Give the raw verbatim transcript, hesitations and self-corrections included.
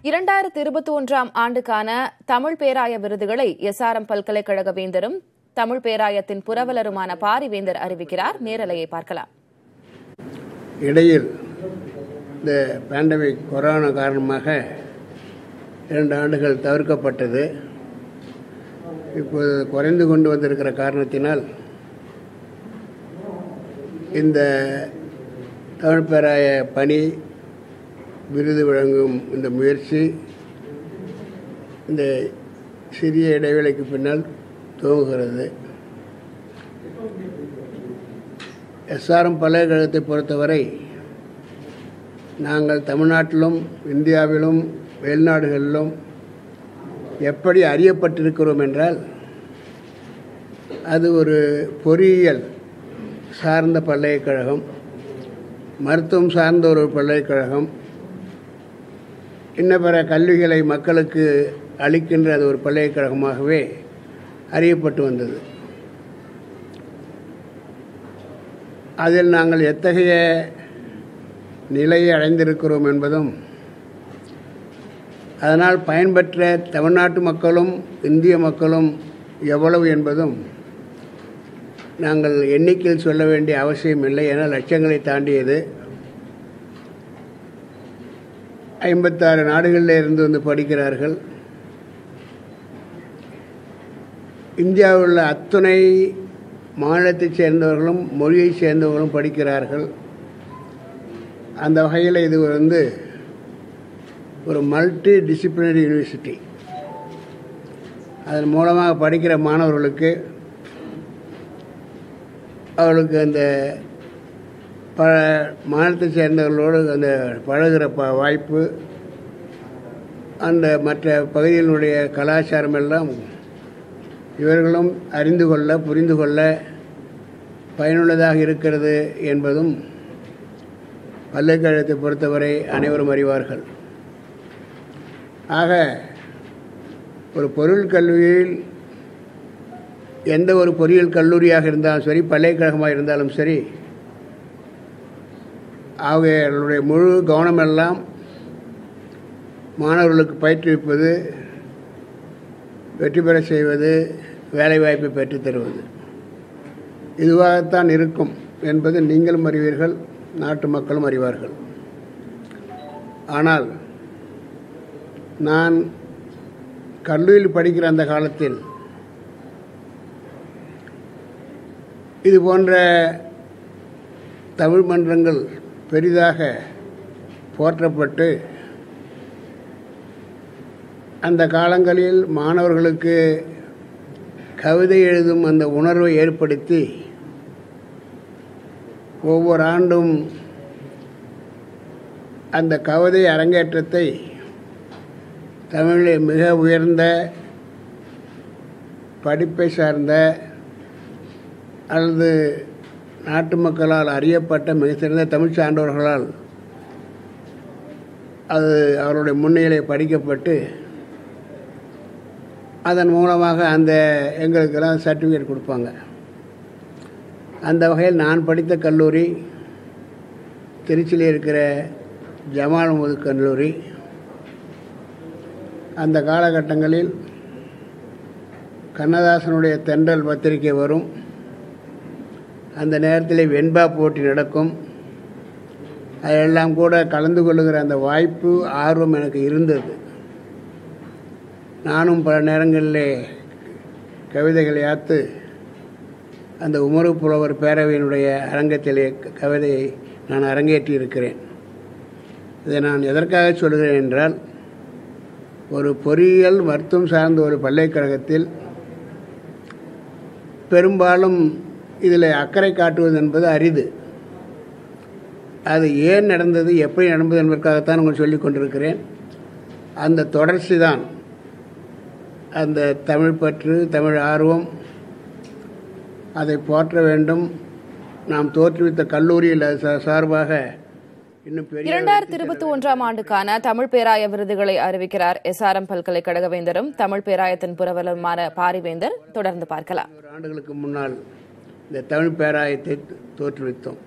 இரண்டாயிரத்து இருபத்தி ஒன்றாம் ஆண்டுக்கான தமிழ் பேராய விருதுகளை எஸ்ஆர்எம் பல்கலைக்கழக வேந்தரும் தமிழ் பேராயத்தின் புரவலருமான பாரிவேந்தர் அறிவிக்கிறார். நேரலையை பார்க்கலாம். இடையில் இந்த பேண்டமிக் கொரோனா காரணமாக இரண்டு ஆண்டுகள் தவிர்க்கப்பட்டது. இப்போது குறைந்து கொண்டு வந்திருக்கிற காரணத்தினால் இந்த தமிழ் பேராய பணி விருது வழங்கும் இந்த முயற்சி இந்த சிறிய இடைவேளைக்கு பின்னால் துவங்குகிறது. எஸ்ஆர்எம் பல்கலைக்கழகத்தை பொறுத்தவரை நாங்கள் தமிழ்நாட்டிலும் இந்தியாவிலும் வெளிநாடுகளிலும் எப்படி அறியப்பட்டிருக்கிறோம் என்றால், அது ஒரு பொறியியல் சார்ந்த பல்கலைக்கழகம், மருத்துவம் சார்ந்த ஒரு பல்கலைக்கழகம், இன்ன பிற கல்விகளை மக்களுக்கு அளிக்கின்ற அது ஒரு பல்கலைக்கழகமாகவே அறியப்பட்டு வந்தது. அதில் நாங்கள் எத்தகைய நிலையை அடைந்திருக்கிறோம் என்பதும், அதனால் பயன்பெற்ற தமிழ்நாட்டு மக்களும் இந்திய மக்களும் எவ்வளவு என்பதும் நாங்கள் எண்ணிக்கையில் சொல்ல வேண்டிய அவசியம் இல்லை. என லட்சங்களை தாண்டியது. ஐம்பத்தாறு நாடுகளில் இருந்து வந்து படிக்கிறார்கள். இந்தியாவில் உள்ள அத்துணை மாநிலத்தைச் சேர்ந்தவர்களும் மொழியைச் சேர்ந்தவர்களும் படிக்கிறார்கள். அந்த வகையில் இது வந்து ஒரு மல்டி டிசிப்ளினரி யூனிவர்சிட்டி. அதன் மூலமாக படிக்கிற மாணவர்களுக்கு அவர்களுக்கு அந்த ப மாநிலத்தை சேர்ந்தவர்களோடு அந்த பழகிற ப வாய்ப்பு, அந்த மற்ற பகுதிகளினுடைய கலாச்சாரம் எல்லாம் இவர்களும் அறிந்து கொள்ள புரிந்து கொள்ள பயனுள்ளதாக இருக்கிறது என்பதும் பல்கலைக்கழகத்தை பொறுத்தவரை அனைவரும் அறிவார்கள். ஆக ஒரு பொருள் கல்வியில் எந்த ஒரு பொறியியல் கல்லூரியாக இருந்தாலும் சரி, பல்கலைக்கழகமாக இருந்தாலும் சரி, அவர்களுடைய முழு கவனமெல்லாம் மாணவர்களுக்கு பயிற்றுவிப்பது, வெற்றி பெற செய்வது, வேலைவாய்ப்பை பெற்றுத் தருவது, இதுவாகத்தான் இருக்கும் என்பது நீங்களும் அறிவீர்கள், நாட்டு மக்களும் அறிவார்கள். ஆனால் நான் கல்லூரியில் படிக்கிற அந்த காலத்தில் இது போன்ற தமிழ் மன்றங்கள் பெரிதாக போற்றப்பட்டு, அந்த காலங்களில் மாணவர்களுக்கு கவிதை எழுதும் அந்த உணர்வை ஏற்படுத்தி ஒவ்வொரு ஆண்டும் அந்த கவிதை அரங்கேற்றத்தை தமிழில் மிக உயர்ந்த படிப்பை சார்ந்த அல்லது நாட்டு மக்களால் அறியப்பட்ட மிக சிறந்த தமிழ் சான்றோர்களால் அது அவருடைய முன்னிலை படிக்கப்பட்டு, அதன் மூலமாக அந்த எங்களுக்கெல்லாம் சர்டிஃபிகேட் கொடுப்பாங்க. அந்த வகையில் நான் படித்த கல்லூரி திருச்சியில் இருக்கிற ஜமால் முஹம்மது கல்லூரி. அந்த காலகட்டங்களில் கண்ணதாசனுடைய தென்றல் பத்திரிகை வரும். அந்த நேரத்தில் வெண்பா போட்டி நடக்கும். அதெல்லாம் கூட கலந்து கொள்ளுகிற அந்த வாய்ப்பு, ஆர்வம் எனக்கு இருந்தது. நானும் பல நேரங்களில் கவிதைகளை யாத்து அந்த உமறு புலவர் பேரவையினுடைய அரங்கத்திலே கவிதையை நான் அரங்கேற்றி இருக்கிறேன். இதை நான் எதற்காக சொல்கிறேன் என்றால், ஒரு பொறியியல் மருத்துவம் சார்ந்த ஒரு பல்கலைக்கழகத்தில் பெரும்பாலும் இதில் அக்கறை காட்டுவது என்பது அரிது. அது ஏன் நடந்தது, எப்படி நடந்தது என்பதற்காகத்தான் உங்களுக்கு சொல்லிக் கொண்டிருக்கிறேன். அந்த தொடர்ச்சி தான் அந்த தமிழ் பற்று, தமிழ் ஆர்வம், அதை போற்ற வேண்டும். நாம் தோற்றுவித்த கல்லூரியில் சார்பாக இரண்டாயிரத்து இருபத்தி ஒன்றாம் ஆண்டுக்கான தமிழ் பேராய விருதுகளை அறிவிக்கிறார் எஸ்ஆர்எம் பல்கலைக்கழக வேந்தரும் தமிழ் பேராயத்தின் புரவலருமான பாரிவேந்தர். தொடர்ந்து பார்க்கலாம். ஆண்டுகளுக்கு முன்னால் இந்த தமிழ் பேராயத்தை தோற்றுவித்தோம்.